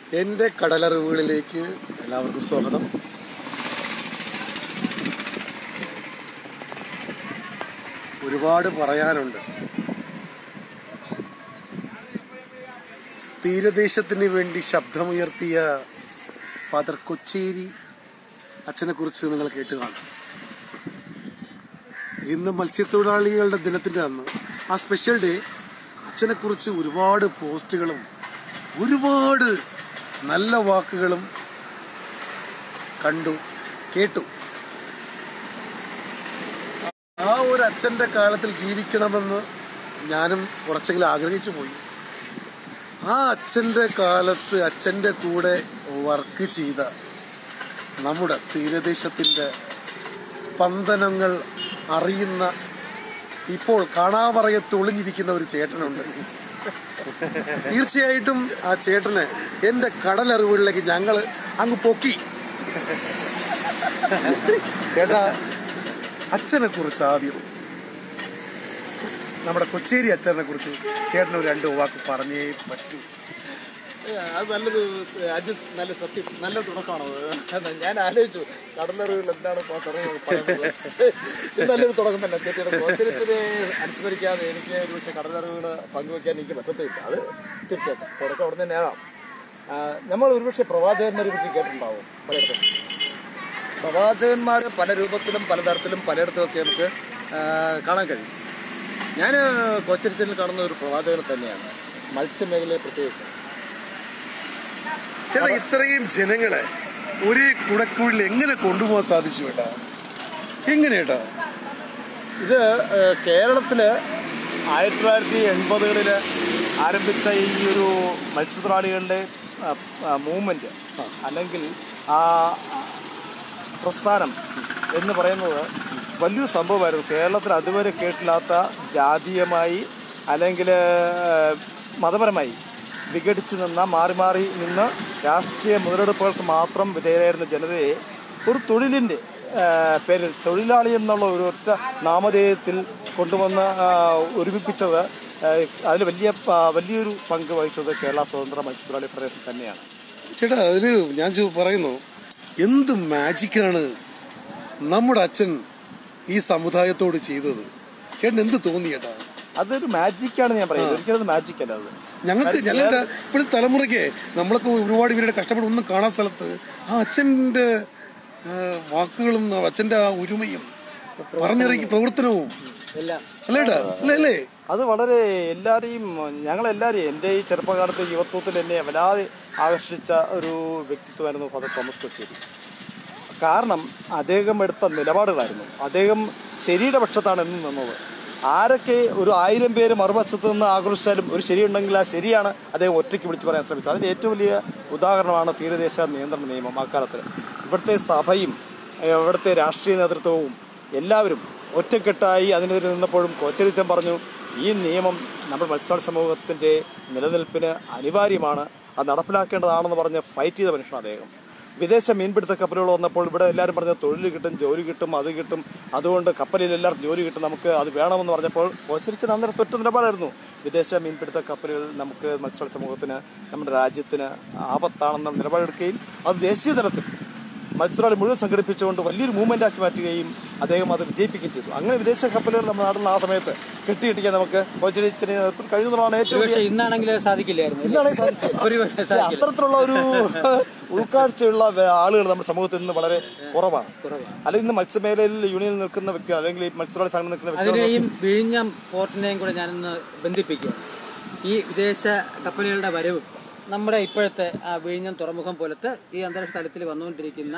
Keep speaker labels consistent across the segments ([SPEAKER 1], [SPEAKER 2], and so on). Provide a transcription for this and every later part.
[SPEAKER 1] എൻ്റെ കടലറിവുകളിലേക്ക് എല്ലാവർക്കും സ്വാഗതം. ഒരുപാട് പറയാനുണ്ട്. തീരദേശത്തിന് വേണ്ടി ശബ്ദമുയർത്തിയ ഫാദർ കൊച്ചേരി അച്ഛനെ കുറിച്ച് നിങ്ങൾ കേട്ട് കാണും. ഇന്ന് മത്സ്യത്തൊഴിലാളികളുടെ ദിനത്തിൻ്റെ അന്ന്, ആ സ്പെഷ്യൽ ഡേ, അച്ഛനെ കുറിച്ച് ഒരുപാട് പോസ്റ്റുകളും ഒരുപാട് നല്ല വാക്കുകളും കണ്ടു കേട്ടു. ആ ഒരു അച്ഛൻ്റെ കാലത്തിൽ ജീവിക്കണമെന്ന് ഞാനും കുറച്ചെങ്കിലും ആഗ്രഹിച്ചു പോയി. ആ അച്ഛൻ്റെ കാലത്ത് അച്ഛൻ്റെ കൂടെ വർക്ക് ചെയ്ത നമ്മുടെ തീരദേശത്തിൻ്റെ സ്പന്ദനങ്ങൾ അറിയുന്ന, ഇപ്പോൾ കാണാമറയത്ത് ഒളിഞ്ഞിരിക്കുന്ന ഒരു ചേട്ടനുണ്ട്. തീർച്ചയായിട്ടും ആ ചേട്ടന് എൻ്റെ കടലറിവുകളിലേക്ക് ഞങ്ങൾ അങ്ങ് പൊക്കി. ചേട്ടാ, അച്ഛനെ കുറിച്ച് ആദ്യം, നമ്മുടെ കൊച്ചേരി അച്ഛനെ കുറിച്ച് ചേട്ടനൊരു 2 വാക്ക് പറഞ്ഞേ പറ്റൂ.
[SPEAKER 2] അത് നല്ലൊരു അജിത്, നല്ല സത്യം, നല്ല തുടക്കമാണത്. ഞാൻ ആലോചിച്ചു കടലറിവുകൾ എന്താണ് പറയുന്നത്. ഇത് നല്ലൊരു തുടക്കം തന്നെ. തീർച്ചയായിട്ടും കോച്ചരിത്തിനെ അനുസ്മരിക്കാതെ എനിക്ക് ഒരു പക്ഷേ കടലറിവുകൾ പങ്കുവയ്ക്കാൻ എനിക്ക് പറ്റത്തില്ല. അത് തീർച്ചയായിട്ടും തുടക്കം അവിടെ തന്നെ ആകാം. നമ്മൾ ഒരുപക്ഷെ പ്രവാചകന്മാരെ പറ്റി കേട്ടിട്ടുണ്ടാവും പലയിടത്തും. പ്രവാചകന്മാർ പല രൂപത്തിലും പലതരത്തിലും പലയിടത്തുമൊക്കെ നമുക്ക് കാണാൻ കഴിയും. ഞാൻ കോച്ചരിത്തിൽ കാണുന്ന ഒരു പ്രവാചകനെ തന്നെയാണ്, മത്സ്യമേഖലയെ പ്രത്യേകിച്ച്.
[SPEAKER 1] ചേട്ടാ, ഇത്രയും ജനങ്ങളെ ഒരു കുടക്കുള്ളിൽ എങ്ങനെ കൊണ്ടുപോകാൻ സാധിച്ചു കേട്ടാ? എങ്ങനെയേട്ടാ?
[SPEAKER 2] ഇത് കേരളത്തിൽ 1980-കളിൽ ആരംഭിച്ച ഈ ഒരു മത്സ്യത്തൊഴിലാളികളുടെ മൂവ്മെൻറ്റ് അല്ലെങ്കിൽ ആ പ്രസ്ഥാനം എന്ന് പറയുന്നത് വലിയൊരു സംഭവമായിരുന്നു. കേരളത്തിൽ അതുവരെ കേട്ടില്ലാത്ത, ജാതീയമായി അല്ലെങ്കിൽ മതപരമായി വിഘടിച്ചു നിന്ന, മാറി മാറി നിന്ന് രാഷ്ട്രീയ മുതലെടുപ്പുകൾക്ക് മാത്രം വിധേയരായിരുന്ന ജനതയെ ഒരു തൊഴിലിൻ്റെ പേരിൽ തൊഴിലാളി എന്നുള്ള ഒരു ഒറ്റ നാമധേയത്തിൽ കൊണ്ടുവന്ന് ഒരുമിപ്പിച്ചത്, അതിൽ വലിയൊരു പങ്ക് വഹിച്ചത് കേരള സ്വതന്ത്ര മത്സ്യത്തൊഴിലാളി ഫെഡറേഷൻ തന്നെയാണ്.
[SPEAKER 1] ചേട്ടാ, അതിൽ ഞാൻ പറയുന്നു, എന്ത് മാജിക്കാണ് നമ്മുടെ അച്ഛൻ ഈ സമുദായത്തോട് ചെയ്തത്. ചേട്ടൻ എന്ത് തോന്നി ചേട്ടാ?
[SPEAKER 2] അതൊരു മാജിക്കാണ് ഞാൻ പറയുന്നത്, ഒരിക്കലും മാജിക് അല്ല. അത്
[SPEAKER 1] ഞങ്ങളുടെ ഇപ്പോഴത്തെ തലമുറയ്ക്ക് നമ്മളൊക്കെ ഒരുപാട് പേരുടെ കഷ്ടപ്പെട്ട് ഒന്നും കാണാത്ത സ്ഥലത്ത് ആ അച്ഛൻ്റെ വാക്കുകളും അച്ഛൻ്റെ ആ ഒരുമയും പറഞ്ഞിറക്കി പ്രവർത്തനവും അല്ലേ?
[SPEAKER 2] അത് വളരെ ഞങ്ങളെല്ലാവരെയും എൻ്റെ ഈ ചെറുപ്പകാലത്തെ യുവത്വത്തിൽ എന്നെ വല്ലാതെ ആകർഷിച്ച ഒരു വ്യക്തിത്വമായിരുന്നു ഫാദർ തോമസ് കൊച്ചേരി. കാരണം അദ്ദേഹം എടുത്ത നിലപാടുകളായിരുന്നു. അദ്ദേഹം ശരിയുടെ പക്ഷത്താണ് എന്നും നിന്നത്. ആരൊക്കെ ഒരു 1000 പേര് മറുവശത്ത് നിന്ന് ആക്രോശിച്ചാലും ഒരു ശരിയുണ്ടെങ്കിൽ ആ ശരിയാണ് അദ്ദേഹം ഒറ്റയ്ക്ക് വിളിച്ചു പറയാൻ ശ്രമിച്ചത്. അതിൻ്റെ ഏറ്റവും വലിയ ഉദാഹരണമാണ് തീരദേശ നിയന്ത്രണ നിയമം. അക്കാലത്ത് ഇവിടുത്തെ സഭയും ഇവിടുത്തെ രാഷ്ട്രീയ നേതൃത്വവും എല്ലാവരും ഒറ്റക്കെട്ടായി അതിനെതിരെ നിന്നപ്പോഴും കോച്ചരിച്ചൻ പറഞ്ഞു, ഈ നിയമം നമ്മുടെ മത്സ്യത്തൊഴിലാളി സമൂഹത്തിൻ്റെ നിലനിൽപ്പിന് അനിവാര്യമാണ്, അത് നടപ്പിലാക്കേണ്ടതാണെന്ന് പറഞ്ഞ് ഫൈറ്റ് ചെയ്ത മനുഷ്യനാണ് അദ്ദേഹം. വിദേശ മീൻപിടുത്ത കപ്പലുകൾ വന്നപ്പോൾ ഇവിടെ എല്ലാവരും പറഞ്ഞ തൊഴിൽ കിട്ടും, ജോലി കിട്ടും, അത് കിട്ടും, അതുകൊണ്ട് കപ്പലിൽ എല്ലാവർക്കും ജോലി കിട്ടും, നമുക്ക് അത് വേണമെന്ന് പറഞ്ഞപ്പോൾ കോച്ചരിച്ചൻ അന്നേരം തൊറ്റ നിലപാടായിരുന്നു. വിദേശ മീൻപിടുത്ത കപ്പലുകൾ നമുക്ക് മത്സ്യത്തൊഴിലാളി സമൂഹത്തിന്, നമ്മുടെ രാജ്യത്തിന് ആപത്താണെന്ന നിലപാടെടുക്കുകയും അത് ദേശീയ തലത്തിൽ മത്സ്യത്തൊഴിലാളി മുഴുവൻ സംഘടിപ്പിച്ചുകൊണ്ട് വലിയൊരു മൂവ്മെൻ്റ് ആക്കി മാറ്റുകയും അദ്ദേഹം അത് വിജയിപ്പിക്കുകയും ചെയ്തു. അങ്ങനെ വിദേശ കപ്പലുകൾ നമ്മുടെ നാട്ടിൽ ആ സമയത്ത് കെട്ടിയിട്ടിക്കാൻ നമുക്ക് കോച്ചരിച്ചന് കഴിഞ്ഞതാണ്. ഏറ്റവും
[SPEAKER 3] ഇന്നാണെങ്കിൽ സാധിക്കില്ലായിരുന്നു.
[SPEAKER 2] അത്തരത്തിലുള്ള ഒരു ഉൾക്കാഴ്ചയുള്ള ആളുകൾ നമ്മുടെ സമൂഹത്തിൽ നിന്ന് വളരെ കുറവാണ്. അല്ലെങ്കിൽ ഇന്ന് മത്സ്യമേഖലയിൽ യൂണിയനിൽ നിൽക്കുന്ന വ്യക്തികൾ അല്ലെങ്കിൽ മത്സ്യത്തൊഴിലാളി സംഘടന നിൽക്കുന്ന
[SPEAKER 3] വ്യക്തികളെയും വിഴിഞ്ഞം പോർട്ടിനെയും കൂടെ ഞാനിന്ന് ബന്ധിപ്പിക്കുക. ഈ വിദേശ കപ്പലുകളുടെ വരവ് നമ്മുടെ ഇപ്പോഴത്തെ വിഴിഞ്ഞം തുറമുഖം പോലത്തെ ഈ അന്താരാഷ്ട്ര തലത്തിൽ വന്നുകൊണ്ടിരിക്കുന്ന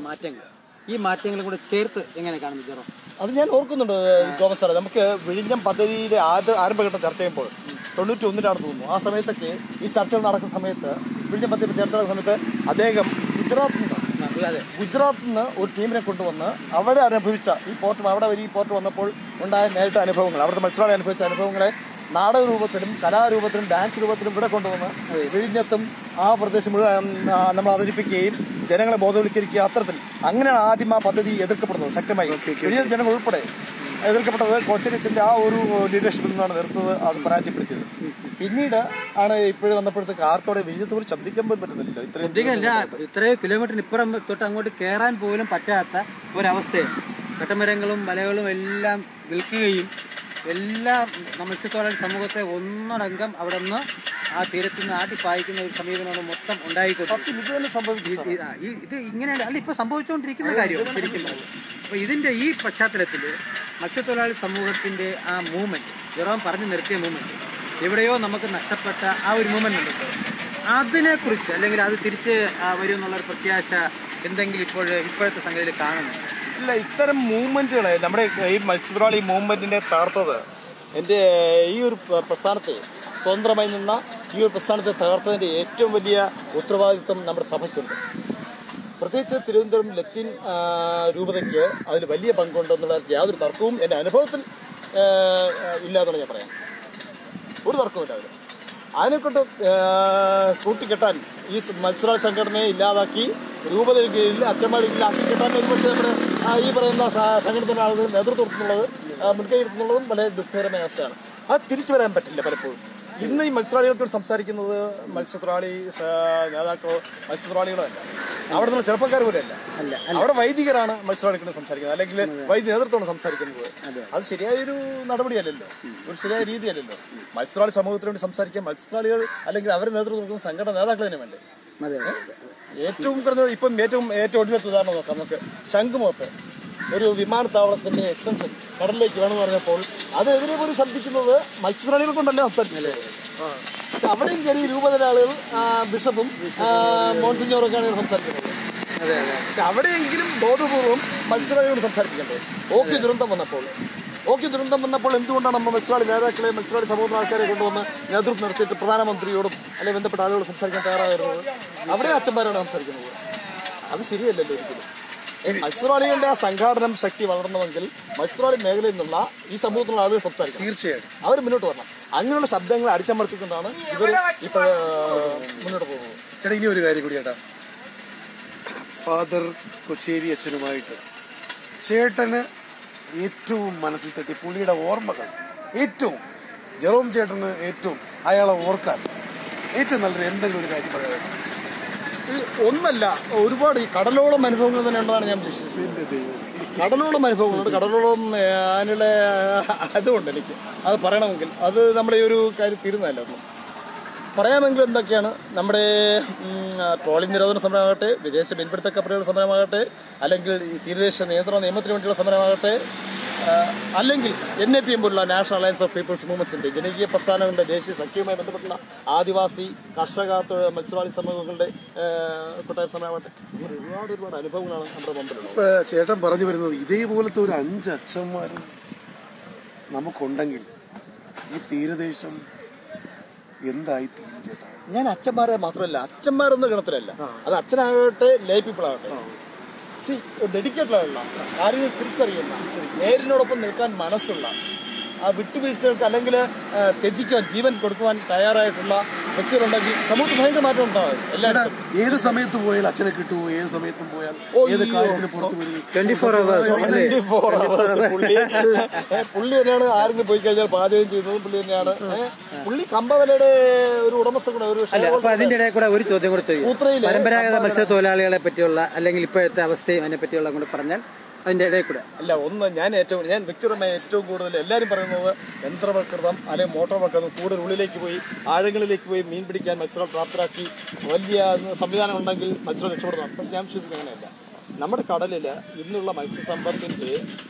[SPEAKER 3] ഈ മാറ്റങ്ങളും കൂടെ ചേർത്ത് എങ്ങനെ കാണുന്നു ചേർന്ന്?
[SPEAKER 2] അത് ഞാൻ ഓർക്കുന്നുണ്ട് തോമസ് സാറേ. നമുക്ക് വിഴിഞ്ഞം പദ്ധതിയുടെ ആരംഭഘട്ടം ചർച്ച ചെയ്യുമ്പോൾ 91-ലാണെന്ന് തോന്നുന്നു. ആ സമയത്തൊക്കെ ഈ ചർച്ചകൾ നടക്കുന്ന സമയത്ത്, വിഴിഞ്ഞം പദ്ധതി ചർച്ച നടക്കുന്ന സമയത്ത് അദ്ദേഹം ഗുജറാത്തിൽ നിന്ന് ഒരു ടീമിനെ കൊണ്ടുവന്ന് അവിടെ അനുഭവിച്ച ഈ പോർട്ട് വന്നപ്പോൾ ഉണ്ടായ നേരിട്ട അനുഭവങ്ങൾ, അവിടുത്തെ മത്സ്യത്തൊഴിലാളി അനുഭവിച്ച അനുഭവങ്ങളെ നാടക രൂപത്തിലും കലാരൂപത്തിലും ഡാൻസ് രൂപത്തിലും ഇവിടെ കൊണ്ടുവന്ന് വിഴിഞ്ഞത്തും ആ പ്രദേശം മുഴുവൻ നമ്മൾ അവതരിപ്പിക്കുകയും ജനങ്ങളെ ബോധവൽക്കരിക്കുക. അത്തരത്തിൽ അങ്ങനെയാണ് ആദ്യം ആ പദ്ധതി എതിർക്കപ്പെടുന്നത് ശക്തമായി. വിഴിഞ്ഞം ജനങ്ങൾ ഉൾപ്പെടെ എതിർക്കപ്പെട്ടത് കൊച്ചിനിച്ചിൻ്റെ ആ ഒരു ലീഡർഷിപ്പിൽ നിന്നാണ് നിർത്തത്, അത് പരാജയപ്പെടുത്തിയത്. പിന്നീട് ആണ് ഇപ്പോഴും വന്നപ്പോഴത്തേക്ക് ആർക്കോടെ വിജയത്ത് പോലും ശബ്ദിക്കാൻ പോലും പറ്റുന്നില്ല.
[SPEAKER 3] ഇത്രയും കിലോമീറ്ററിന് ഇപ്പുറം തൊട്ട് അങ്ങോട്ട് കയറാൻ പോലും പറ്റാത്ത ഒരവസ്ഥയാണ്. കട്ടമരങ്ങളും മലകളും എല്ലാം വിൽക്കുകയും എല്ലാ മത്സ്യത്തൊഴിലാളി സമൂഹത്തെ ഒന്നടങ്കം അവിടെ നിന്ന് ആ തീരത്ത് നിന്ന് ആട്ടിപ്പായിക്കുന്ന ഒരു സമീപനമാണ് മൊത്തം ഉണ്ടായിക്കൊണ്ടിരിക്കുന്നത്. ഇത് ഇങ്ങനെയാണ് അല്ല ഇപ്പോൾ സംഭവിച്ചുകൊണ്ടിരിക്കുന്ന കാര്യം ശരിക്കും. അപ്പോൾ ഇതിൻ്റെ ഈ പശ്ചാത്തലത്തിൽ മത്സ്യത്തൊഴിലാളി സമൂഹത്തിൻ്റെ ആ മൂവ്മെൻറ്റ്, ജെറോം പറഞ്ഞു നിർത്തിയ മൂവ്മെൻറ്റ്, എവിടെയോ നമുക്ക് നഷ്ടപ്പെട്ട ആ ഒരു മൂവ്മെൻറ്റ് ഉണ്ട്. അതിനെക്കുറിച്ച് അല്ലെങ്കിൽ അത് തിരിച്ച് വരും എന്നുള്ളൊരു പ്രത്യാശ എന്തെങ്കിലും ഇപ്പോഴത്തെ സംഗതിയിൽ കാണുന്നുണ്ട്?
[SPEAKER 2] ഇല്ല, ഇത്തരം മൂവ്മെൻറ്റുകളെ നമ്മുടെ ഈ മത്സ്യത്തൊഴിലാളി മൂവ്മെൻറ്റിനെ തകർത്തത് എൻ്റെ ഈ ഒരു പ്രസ്ഥാനത്തെ സ്വതന്ത്രമായി നിന്ന ഈ ഒരു പ്രസ്ഥാനത്തെ തകർത്തതിൻ്റെ ഏറ്റവും വലിയ ഉത്തരവാദിത്വം നമ്മുടെ സഭയ്ക്കുണ്ട്. പ്രത്യേകിച്ച് തിരുവനന്തപുരം ലത്തീൻ രൂപതയ്ക്ക് അതിൽ വലിയ പങ്കുണ്ടെന്നുള്ള യാതൊരു തർക്കവും എൻ്റെ അനുഭവത്തിൽ ഇല്ലാതെന്ന് ഞാൻ പറയാം. ഒരു തർക്കവുമില്ല. അതിനെക്കൊണ്ട് കൂട്ടിക്കെട്ടാൻ ഈ മത്സ്യത്തൊഴിലാളി സംഘടനയെ ഇല്ലാതാക്കി രൂപതയിൽ കീഴിൽ അച്ഛന്മാരിൽ ആക്കിക്കെട്ടാൻ ഒരുപക്ഷെ നമ്മുടെ ഈ പറയുന്ന സംഘടനയുടെ ആളുകൾ നേതൃത്വം കൊടുക്കുന്നുള്ളത് മുൻകൈ എടുക്കുന്നുള്ളതും വളരെ ദുഃഖകരമായ അവസ്ഥയാണ്. അത് തിരിച്ചു വരാൻ പറ്റില്ല പലപ്പോഴും. ഇന്ന് ഈ മത്സ്യത്തൊഴിലാളികൾക്ക് സംസാരിക്കുന്നത് മത്സ്യത്തൊഴിലാളി നേതാക്കളോ മത്സ്യത്തൊഴിലാളികളോ അല്ല, അവിടെ നിന്നുള്ള ചെറുപ്പക്കാർ പോലും അല്ല. അവിടെ വൈദികരാണ് മത്സ്യത്തൊഴിലാളികളെ സംസാരിക്കുന്നത്, അല്ലെങ്കിൽ വൈദ്യ നേതൃത്വമാണ് സംസാരിക്കുന്നത്. അത് ശരിയായൊരു നടപടിയല്ലല്ലോ, ഒരു ശരിയായ രീതിയല്ലല്ലോ. മത്സ്യത്തൊഴിലാളി സമൂഹത്തിന് വേണ്ടി സംസാരിക്കാൻ മത്സ്യത്തൊഴിലാളികൾ അല്ലെങ്കിൽ അവരെ നേതൃത്വം കൊടുക്കുന്ന സംഘടന നേതാക്കൾ തന്നെ വേണ്ടേ? ഏറ്റവും കുറഞ്ഞത് ഇപ്പം ഏറ്റവും ഒടുവിലത്തെ ഉദാഹരണം നോക്കാം നമുക്ക്. ശംഖുമുഖത്ത് ഒരു വിമാനത്താവളത്തിന്റെ എക്സ്റ്റൻഷൻ കടലിലേക്ക് വേണമെന്ന് പറഞ്ഞപ്പോൾ അതെതിരെ പോലും ശബ്ദിക്കുന്നത് മത്സ്യത്തൊഴിലാളികൾ കൊണ്ടല്ലേ സംസാരിക്കുന്നത്. പക്ഷെ അവിടെയും ചെറിയ രൂപതര ആളുകൾ ബിഷപ്പും മോൺസിഞ്ഞോറൊക്കെയാണ് സംസാരിക്കുന്നത്. പക്ഷെ അവിടെയെങ്കിലും ബോധപൂർവം മത്സ്യത്തൊഴിലാളികളോട് സംസാരിപ്പിക്കണ്ടേ? ഓക്കെ ദുരന്തം വന്നപ്പോൾ എന്തുകൊണ്ടാണ് നമ്മൾ മത്സ്യത്തൊഴിലാളി നേതാക്കളെ മത്സ്യത്തൊഴിലാളി സമൂഹ ആൾക്കാരെ കൊണ്ടുവന്ന് നേതൃത്വം നടത്തിയിട്ട് പ്രധാനമന്ത്രിയോടും അല്ലെങ്കിൽ ബന്ധപ്പെട്ട ആളുകളോട് സംസാരിക്കാൻ തയ്യാറായിരുന്നത്? അവിടെ അച്ഛന്മാരാണ് സംസാരിക്കുന്നത്. അത് ശരിയല്ലല്ലോ ഒരിക്കലും. മത്സ്യത്തൊഴിലാളികളുടെ ആ സംഘാടനം ശക്തി വളരണമെങ്കിൽ മത്സ്യത്തൊഴിലാളി മേഖലയിൽ നിന്നുള്ള ഈ സമൂഹത്തിലുള്ള ആളുകൾ സംസാരിക്കും. തീർച്ചയായും അവർ മുന്നോട്ട് വരണം. അങ്ങനെയുള്ള ശബ്ദങ്ങൾ അടിച്ചമർത്തിക്കൊണ്ടാണ് ഇവർ ഇപ്പോൾ മുന്നോട്ട് പോകുന്നത്.
[SPEAKER 1] ചേട്ടാ, ഇനി ഒരു കാര്യം കൂടി ചേട്ടാ, ഫാദർ കൊച്ചേരി അച്ഛനുമായിട്ട് ചേട്ടന് ഏറ്റവും മനസ്സിൽ തട്ടി പുള്ളിയുടെ ഓർമ്മകൾ, ഏറ്റവും ജെറോം ചേട്ടന് ഏറ്റവും അയാളെ ഓർക്കാൻ ഏറ്റവും നല്ലൊരു എന്തെങ്കിലും ഒരു കാര്യം പറയാം?
[SPEAKER 2] ഒന്നല്ല, ഒരുപാട് ഈ കടലോളം അനുഭവങ്ങൾ തന്നെ ഉണ്ടെന്നാണ് ഞാൻ വിശ്വസിക്കുന്നത്. കടലോളം അനുഭവങ്ങളുണ്ട്. കടലോളം അതിനുള്ള അതുകൊണ്ട് എനിക്ക് അത് പറയണമെങ്കിൽ അത് നമ്മുടെ ഈ ഒരു കാര്യം തീരുന്നതല്ല. ഒന്നും പറയാമെങ്കിലും എന്തൊക്കെയാണ് നമ്മുടെ ട്രോളിംഗ് നിരോധന സമരമാകട്ടെ, വിദേശ മീൻപിടുത്ത കപ്പലുകളുടെ സമരമാകട്ടെ, അല്ലെങ്കിൽ ഈ തീരദേശ നിയന്ത്രണ നിയമത്തിന് വേണ്ടിയുള്ള സമരമാകട്ടെ, അല്ലെങ്കിൽ NAPM പോലുള്ള നാഷണൽ അലയൻസ് ഓഫ് പീപ്പിൾസ് മൂവ്മെന്റ്സിന്റെ ജനകീയ പ്രസ്ഥാനങ്ങളുടെ ദേശീയ സഖ്യവുമായി ബന്ധപ്പെട്ടുള്ള ആദിവാസി കർഷക മത്സ്യത്തൊഴിലാളി സമൂഹങ്ങളുടെ കൊട്ടായ സമരമാകട്ടെ, ഒരുപാട് അനുഭവങ്ങളാണ് നമ്മുടെ മുമ്പിലുള്ളത്.
[SPEAKER 1] ചേട്ടൻ പറഞ്ഞു വരുന്നത് ഇതേപോലത്തെ ഒരു 5 അച്ഛന്മാരും നമുക്കുണ്ടെങ്കിൽ ഈ തീരദേശം എന്തായി തീരും ചേട്ടാ?
[SPEAKER 2] ഞാൻ അച്ഛന്മാരെ മാത്രമല്ല, അച്ഛന്മാരെന്ന ഗണത്തിലല്ല, അത് അച്ഛനാകട്ടെ ലേ പീപ്പിൾ ആകട്ടെ, ഡെഡിക്കേറ്റഡ് ആയുള്ള കാര്യങ്ങൾ തിരിച്ചറിയുന്ന, നേരിനോടൊപ്പം നിൽക്കാൻ മനസ്സുള്ള, ആ വിട്ടുവീഴ്ചകൾക്ക് അല്ലെങ്കിൽ ത്യജിക്കാൻ ജീവൻ കൊടുക്കുവാൻ തയ്യാറായിട്ടുള്ള വ്യക്തികളുണ്ടെങ്കിൽ സമൂഹത്തിൽ ഭയങ്കര മാറ്റം ഉണ്ടാവും. എല്ലാവരും
[SPEAKER 1] ഏത് സമയത്ത് പോയാൽ അച്ഛനെ കിട്ടുമോ? ഏത് സമയത്തും പോയാൽ ഏത് കാര്യത്തിന് പുറത്തു വരും?
[SPEAKER 3] 24 hours
[SPEAKER 2] പുള്ളി തന്നെയാണ്. ആരെങ്കിലും പോയി കഴിഞ്ഞാൽ പാചകം ചെയ്യുന്നതും പുള്ളി തന്നെയാണ്. പുള്ളി കമ്പവലയുടെ ഒരു ഉടമസ്ഥ കൂടെ.
[SPEAKER 3] അതിന്റെ ഇടയിൽ കൂടെ ഒരു ചോദ്യം കൂടെ ചോദിക്കും. പരമ്പരാഗത മത്സ്യത്തൊഴിലാളികളെ പറ്റിയുള്ള അല്ലെങ്കിൽ ഇപ്പോഴത്തെ അവസ്ഥയും അതിനെ പറ്റിയുള്ള കൂടെ പറഞ്ഞാൽ അതിന്റെ ഇടയിൽ കൂടെ
[SPEAKER 2] അല്ല. ഞാൻ വ്യക്തിപരമായി ഏറ്റവും കൂടുതൽ എല്ലാവരും പറയുന്നത് യന്ത്രവൽകൃതം അല്ലെങ്കിൽ മോട്ടോർ വൽക്കൃതം, കൂടുതൽ ഉള്ളിലേക്ക് പോയി ആഴങ്ങളിലേക്ക് പോയി മീൻ പിടിക്കാൻ മത്സ്യങ്ങൾ പ്രാപ്തരാക്കി വലിയ സംവിധാനം ഉണ്ടെങ്കിൽ മത്സ്യം രക്ഷപ്പെടുന്നു. പക്ഷെ ഞാൻ വിശ്വസിക്കുന്നത് അങ്ങനെയല്ല. നമ്മുടെ കടലിൽ ഇന്നുള്ള മത്സ്യസമ്പത്തിൻ്റെ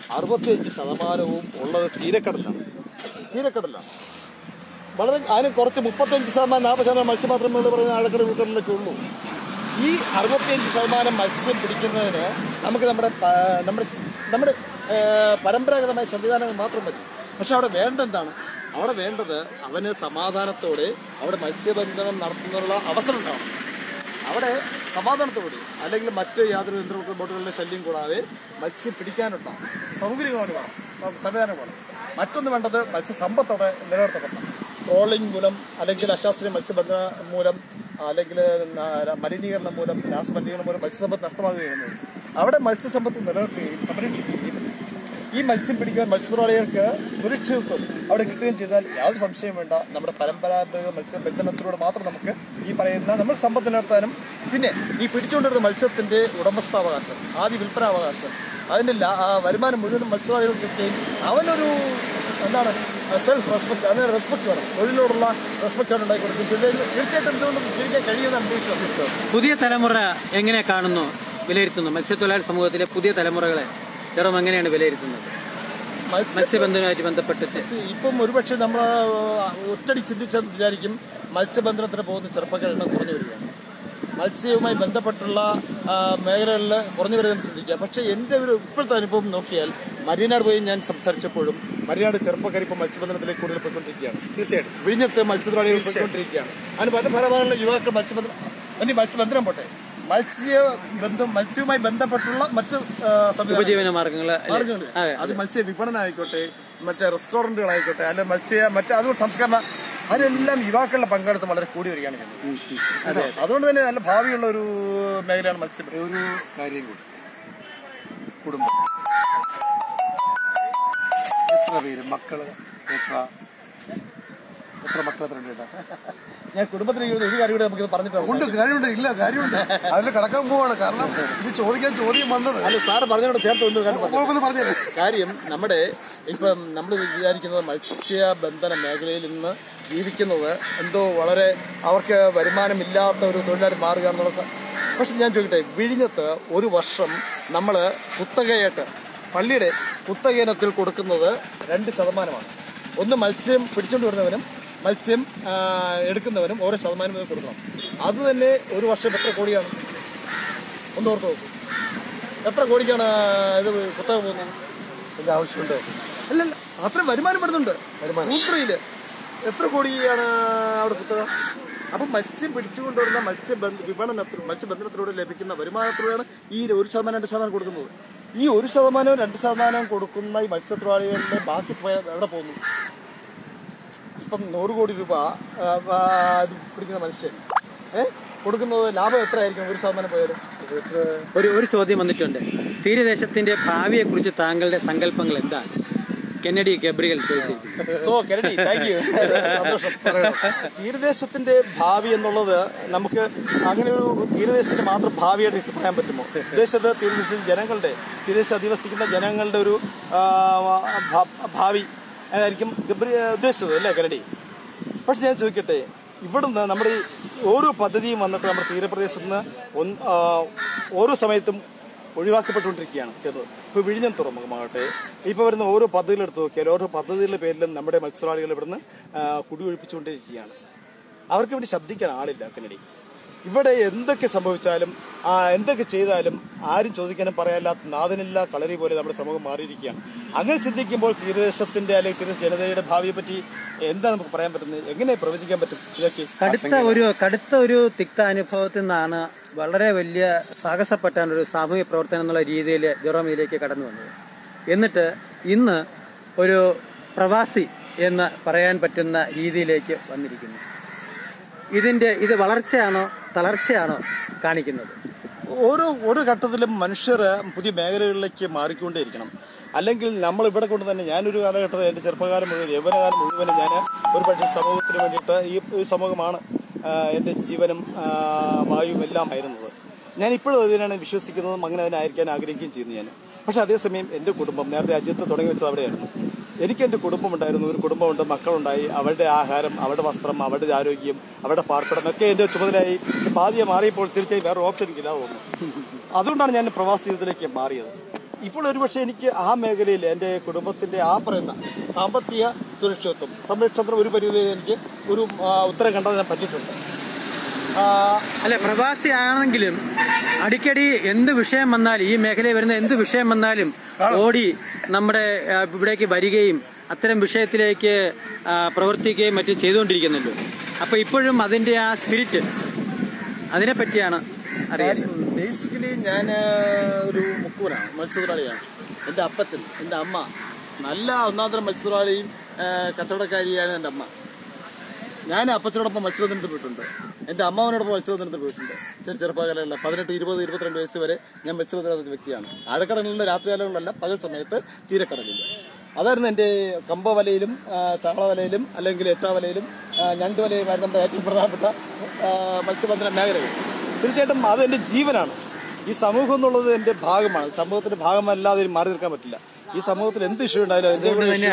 [SPEAKER 2] 65% ഉള്ളത് തീരക്കടലാണ്. വളരെ അതിന് കുറച്ച് 35% 40% മത്സ്യം മാത്രമേ പറയുന്ന ആഴക്കടൽ ഉൾക്കടലിലൊക്കെ ഉള്ളൂ. ഈ 65% മത്സ്യം പിടിക്കുന്നതിന് നമുക്ക് നമ്മുടെ പരമ്പരാഗതമായ സംവിധാനങ്ങൾ മാത്രം മതി. പക്ഷെ അവിടെ വേണ്ടതാണ്, അവിടെ വേണ്ടത് അവന് സമാധാനത്തോടെ അവിടെ മത്സ്യബന്ധനം നടത്തുന്നതിനുള്ള അവസരം ഉണ്ടാവും. അവിടെ സമാധാനത്തോടെ അല്ലെങ്കിൽ മറ്റ് യാതൊരു ബോട്ടുകളുടെ ശല്യം കൂടാതെ മത്സ്യം പിടിക്കാനുള്ള സൗകര്യങ്ങൾ വേണം, സംവിധാനം വേണം. മറ്റൊന്ന് വേണ്ടത് മത്സ്യസമ്പത്തോടെ നിലനിർത്തപ്പെടണം. ട്രോളിംഗ് മൂലം അല്ലെങ്കിൽ അശാസ്ത്രീയ മത്സ്യബന്ധനം മൂലം അല്ലെങ്കിൽ മലിനീകരണം മൂലം രാസമലിനീകരണം മൂലം മത്സ്യസമ്പത്ത് നഷ്ടമാകുകയാണ്. അവിടെ മത്സ്യസമ്പത്ത് നിലനിർത്തുകയും സംരക്ഷിക്കുകയും ഈ മത്സ്യം പിടിക്കാൻ മത്സ്യത്തൊഴിലാളികൾക്ക് സുരക്ഷിതത്വം അവിടെ കിട്ടുകയും ചെയ്താൽ യാതൊരു സംശയം വേണ്ട, നമ്മുടെ പരമ്പരാഗത മത്സ്യബന്ധനത്തിലൂടെ മാത്രം നമുക്ക് ഈ പറയുന്ന നമ്മൾ സമ്പത്ത് നിലനിർത്താനും പിന്നെ ഈ പിടിച്ചുകൊണ്ടിരുന്ന മത്സ്യത്തിൻ്റെ ഉടമസ്ഥാവകാശം, ആദ്യ വിൽപ്പനാവകാശം, അതിൻ്റെ വരുമാനം മുഴുവൻ മത്സ്യത്തൊഴിലാളികൾക്ക് കിട്ടുകയും അവനൊരു എന്താണ് സെൽഫ് റെസ്പെക്ട്, അതിന് റെസ്പെക്ട് വേണം, തൊഴിലോടുള്ള റെസ്പെക്ട് ആണ് ഉണ്ടായിക്കൊടുക്കും. തീർച്ചയായിട്ടും എന്തുകൊണ്ടും ജീവിക്കാൻ കഴിയുന്ന അന്തരീക്ഷം.
[SPEAKER 3] പുതിയ തലമുറ എങ്ങനെ കാണുന്നു, വിലയിരുത്തുന്നു? മത്സ്യത്തൊഴിലാളി സമൂഹത്തിലെ പുതിയ തലമുറകളെ ജെറോം എങ്ങനെയാണ് വിലയിരുത്തുന്നത് മത്സ്യബന്ധനവുമായിട്ട് ബന്ധപ്പെട്ടിട്ട്?
[SPEAKER 2] ഇപ്പം ഒരുപക്ഷെ നമ്മൾ ഒറ്റടി ചിന്തിച്ചെന്ന് വിചാരിക്കും മത്സ്യബന്ധനത്തിന് പോകുന്ന ചെറുപ്പക്കാർ എണ്ണം കുറഞ്ഞു വരികയാണ്, മത്സ്യവുമായി ബന്ധപ്പെട്ടുള്ള മേഖലകളിൽ കുറഞ്ഞു വരുമെന്ന് ചിന്തിക്കുക. പക്ഷേ എൻ്റെ ഒരു ഇപ്പോഴത്തെ അനുഭവം നോക്കിയാൽ മരീനാട് പോയി ഞാൻ സംസാരിച്ചപ്പോഴും മരീനാട് ചെറുപ്പക്കാർ ഇപ്പോൾ മത്സ്യബന്ധനത്തിലേക്ക് കൂടുതൽ പോയിക്കൊണ്ടിരിക്കുകയാണ്. തീർച്ചയായിട്ടും വിഴിഞ്ഞത്ത് മത്സ്യത്തൊഴിലാളികൾ പോയിക്കൊണ്ടിരിക്കുകയാണ്. അതിന് പല ഫലഭാഗങ്ങളിലും യുവാക്കൾ മത്സ്യബന്ധനം പോട്ടെ, മത്സ്യവുമായി ബന്ധപ്പെട്ടുള്ള മറ്റ്
[SPEAKER 3] ഉപജീവന മാർഗങ്ങൾ,
[SPEAKER 2] അത് മത്സ്യ വിപണനം ആയിക്കോട്ടെ, മറ്റേ റെസ്റ്റോറൻറ്റുകളായിക്കോട്ടെ, അല്ലെങ്കിൽ അതുകൊണ്ട് സംസ്കരണ, അതിലെല്ലാം യുവാക്കളുടെ പങ്കാളിത്തം വളരെ കൂടി വരികയാണ്. അതുകൊണ്ട് തന്നെ നല്ല ഭാവിയുള്ള ഒരു മേഖലയാണ് മത്സ്യബന്ധനം.
[SPEAKER 1] ഒരു കാര്യം കൂടി, കുടുംബം എത്ര പേര്, മക്കള് എത്ര മക്കളെ തരേണ്ട?
[SPEAKER 2] ഞാൻ കുടുംബത്തിലേക്ക് ഒരു കാര്യം കൂടെ നമുക്ക് പറഞ്ഞിട്ട്
[SPEAKER 1] ഉണ്ട്, കാര്യമുണ്ട്, ഇല്ല കാര്യമുണ്ട്, അതിൽ കടക്കാൻ പോവാണ്. കാരണം ഇത് ചോദ്യം വന്നത്
[SPEAKER 2] അല്ല, സാറ് പറഞ്ഞോട് ചേർത്ത് ഒന്ന്
[SPEAKER 1] പറഞ്ഞേ.
[SPEAKER 2] കാര്യം നമ്മുടെ ഇപ്പം നമ്മൾ വിചാരിക്കുന്നത് മത്സ്യബന്ധന മേഖലയിൽ നിന്ന് ജീവിക്കുന്നത് എന്തോ വളരെ അവർക്ക് വരുമാനമില്ലാത്ത ഒരു തൊഴിലാളി മാറുക എന്നുള്ള. പക്ഷെ ഞാൻ ചോദിക്കട്ടെ, വിഴിഞ്ഞത്ത് ഒരു വർഷം നമ്മൾ കുത്തകയായിട്ട് പള്ളിയുടെ കുത്തകയിനത്തിൽ കൊടുക്കുന്നത് 2%. ഒന്ന് മത്സ്യം പിടിച്ചുകൊണ്ട് വരുന്നവനും മത്സ്യം എടുക്കുന്നവനും ഓരോ ശതമാനം ഇത് കൊടുക്കണം. അത് തന്നെ ഒരു വർഷം എത്ര കോടിയാണ്? ഒന്ന് ഓർത്ത് നോക്കും, എത്ര കോടിക്കാണ് ഇത് കുത്തക പോകുന്നത്?
[SPEAKER 1] എൻ്റെ ആവശ്യമുണ്ട്.
[SPEAKER 2] അല്ലല്ല, അത്രയും വരുമാനം വരുന്നുണ്ട്. ഊത്രയിൽ എത്ര കോടിയാണ് അവിടെ കുത്തക? അപ്പം മത്സ്യം പിടിച്ചുകൊണ്ടുവരുന്ന മത്സ്യബന്ധനത്തിലൂടെ ലഭിക്കുന്ന വരുമാനത്തിലൂടെയാണ് ഈ 1%, 2% കൊടുക്കുന്നത്. ഈ 1%, 2% കൊടുക്കുന്ന ഈ മത്സ്യത്തൊഴിലാളികളുടെ ബാക്കി പോയാൽ എവിടെ പോകുന്നു? ഇപ്പം 100 കോടി രൂപ പിടിക്കുന്ന മനുഷ്യൻ കൊടുക്കുന്നത് ലാഭം എത്രയായിരിക്കും 1% പോയാലും?
[SPEAKER 3] ഒരു ചോദ്യം വന്നിട്ടുണ്ട്. തീരദേശത്തിന്റെ ഭാവിയെ കുറിച്ച് താങ്കളുടെ സങ്കല്പങ്ങൾ എന്താണ്? കെന്നഡി ഗബ്രിയൽ
[SPEAKER 2] തീരദേശത്തിന്റെ ഭാവി എന്നുള്ളത് നമുക്ക് അങ്ങനെ ഒരു തീരദേശത്തിന്റെ മാത്രം ഭാവിയായിട്ട് പറയാൻ പറ്റുമോ? തീരദേശ അധിവസിക്കുന്ന ജനങ്ങളുടെ ഒരു ഭാവി അതായിരിക്കും ഉദ്ദേശിച്ചത് അല്ലേ കെന്നഡി? പക്ഷെ ഞാൻ ചോദിക്കട്ടെ, ഇവിടുന്ന് നമ്മുടെ ഓരോ പദ്ധതിയും വന്നിട്ട് നമ്മുടെ തീരപ്രദേശത്ത് നിന്ന് ഓരോ സമയത്തും ഒഴിവാക്കപ്പെട്ടുകൊണ്ടിരിക്കുകയാണ് ചെയ്തത്. ഇപ്പോൾ വിഴിഞ്ഞം തുറമുഖമാകട്ടെ, ഇപ്പോൾ വരുന്ന ഓരോ പദ്ധതികളെടുത്ത് നോക്കിയാൽ ഓരോ പദ്ധതികളുടെ പേരിലും നമ്മുടെ മത്സ്യത്തൊഴിലാളികൾ ഇവിടുന്ന് കുടിയൊഴിപ്പിച്ചുകൊണ്ടിരിക്കുകയാണ്. അവർക്ക് വേണ്ടി ശബ്ദിക്കാൻ ആളില്ല കെന്നഡി. ഇവിടെ എന്തൊക്കെ സംഭവിച്ചാലും എന്തൊക്കെ ചെയ്താലും ആരും ചോദിക്കാനും പറയാനില്ലാത്ത നാഥനില്ല കളരി പോലെ നമ്മുടെ സമൂഹം മാറിയിരിക്കുകയാണ്. അങ്ങനെ ചിന്തിക്കുമ്പോൾ തീരദേശത്തിന്റെ അല്ലെങ്കിൽ തീരദേശ ജനതയുടെ ഭാവിയെ പറ്റി എന്താ നമുക്ക് പറയാൻ പറ്റുന്നത്? എങ്ങനെ പ്രവചിക്കാൻ പറ്റും? ഇതൊക്കെ
[SPEAKER 3] കടുത്ത ഒരു തിക്ത അനുഭവത്തിൽ നിന്നാണ് വളരെ വലിയ സാഹസപ്പെട്ടാനൊരു സാമൂഹ്യ പ്രവർത്തനം എന്നുള്ള രീതിയിൽ ജെറോം ഇതിലേക്ക് കടന്നു വന്നത്. എന്നിട്ട് ഇന്ന് ഒരു പ്രവാസി എന്ന് പറയാൻ പറ്റുന്ന രീതിയിലേക്ക് വന്നിരിക്കുന്നു. ഇത് വളർച്ചയാണോ തളർച്ചയാണോ കാണിക്കുന്നത്?
[SPEAKER 2] ഓരോ ഘട്ടത്തിലും മനുഷ്യർ പുതിയ മേഖലകളിലേക്ക് മാറിക്കൊണ്ടേയിരിക്കണം. അല്ലെങ്കിൽ നമ്മൾ ഇവിടെ കൊണ്ട് തന്നെ ഞാനൊരു കാലഘട്ടത്തിൽ എൻ്റെ ചെറുപ്പകാലം മുഴുവൻ യൗവനകാലം മുഴുവനും ഞാൻ ഒരു പക്ഷേ സമൂഹത്തിന് വേണ്ടിയിട്ട് ഈ സമൂഹമാണ് എൻ്റെ ജീവനും വായുവും എല്ലാം ആയിരുന്നത്. ഞാനിപ്പോഴും അതിനാണ് വിശ്വസിക്കുന്നതും അങ്ങനെ അതിനായിരിക്കാൻ ആഗ്രഹിക്കുകയും ചെയ്യുന്നു ഞാൻ. പക്ഷെ അതേസമയം എൻ്റെ കുടുംബം നേരത്തെ അജിത്ത് തുടങ്ങി വെച്ചത് അവിടെയായിരുന്നു. എനിക്ക് എൻ്റെ കുടുംബമുണ്ടായിരുന്നു, ഒരു കുടുംബമുണ്ട്, മക്കളുണ്ടായി, അവരുടെ ആഹാരം, അവരുടെ വസ്ത്രം, അവരുടെ ആരോഗ്യം, അവരുടെ പാർപ്പിടം ഒക്കെ എൻ്റെ ചുമതലയായി പാതിയെ മാറിയപ്പോൾ തീർച്ചയായും വേറെ ഓപ്ഷൻ എനിക്കില്ലാതെ തോന്നുന്നു. അതുകൊണ്ടാണ് ഞാൻ പ്രവാസ ജീവിതത്തിലേക്ക് മാറിയത്. ഇപ്പോൾ ഒരുപക്ഷെ എനിക്ക് ആ മേഖലയിൽ എൻ്റെ കുടുംബത്തിൻ്റെ പറയുന്ന സാമ്പത്തിക സുരക്ഷിതത്വം സംരക്ഷണത്തിന് ഒരു പരിധിയിൽ എനിക്ക് ഒരു ഉത്തരം കണ്ടെത്താൻ പറ്റിയിട്ടുണ്ട്.
[SPEAKER 3] അല്ല, പ്രവാസിയാണെങ്കിലും അടിക്കടി എന്ത് വിഷയം വന്നാലും ഈ മേഖലയിൽ വരുന്ന എന്ത് വിഷയം വന്നാലും ഓടി നമ്മുടെ ഇവിടേക്ക് വരികയും അത്തരം വിഷയത്തിലേക്ക് പ്രവർത്തിക്കുകയും മറ്റും ചെയ്തുകൊണ്ടിരിക്കുന്നല്ലോ. അപ്പോൾ ഇപ്പോഴും അതിൻ്റെ ആ സ്പിരിറ്റ് അതിനെപ്പറ്റിയാണ് അറിയാൻ.
[SPEAKER 2] ബേസിക്കലി ഞാൻ ഒരു മുക്കൂനാണ്, മത്സ്യത്തൊഴിലാളിയാണ്. എൻ്റെ അപ്പച്ചൻ, എൻ്റെ അമ്മ നല്ല ഒന്നാന്തരം മത്സ്യത്തൊഴിലാളിയും കച്ചവടക്കാരിയാണ് എൻ്റെ അമ്മ. ഞാൻ അപ്പച്ചനോടൊപ്പം മത്സ്യബന്ധനത്തിൽ പോയിട്ടുണ്ട്. എൻ്റെ അമ്മാവനോടൊപ്പം മത്സ്യബന്ധനത്തിൽ പോയിട്ടുണ്ട്. ചെറുപ്പകാലങ്ങളിൽ 18, 20, 22 വയസ്സ് വരെ ഞാൻ മത്സ്യബന്ധന വ്യക്തിയാണ്. ആഴക്കടലിലുള്ള രാത്രികാലങ്ങളിലല്ല, പകൽ സമയത്ത് തീരക്കടലിൽ. അതായിരുന്നു എൻ്റെ കമ്പ വലയിലും ചാള വലയിലും അല്ലെങ്കിൽ എച്ചാ വലയിലും ഞണ്ട് വലയുമായിരുന്നു നമ്മുടെ ഏറ്റവും പ്രധാനപ്പെട്ട മത്സ്യബന്ധന മേഖലകൾ. തീർച്ചയായിട്ടും അത് എൻ്റെ ജീവനാണ്. ഈ സമൂഹം എന്നുള്ളത് എൻ്റെ ഭാഗമാണ്. സമൂഹത്തിന്റെ ഭാഗമല്ലാതെ മാറി നിൽക്കാൻ പറ്റില്ല. ഈ സമൂഹത്തിൽ എന്ത് ഇഷ്യൂ ഉണ്ടായാലും അതെ